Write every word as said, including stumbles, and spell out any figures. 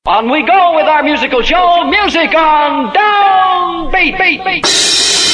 On we go with our musical show, Music on Downbeat. Beat, beat.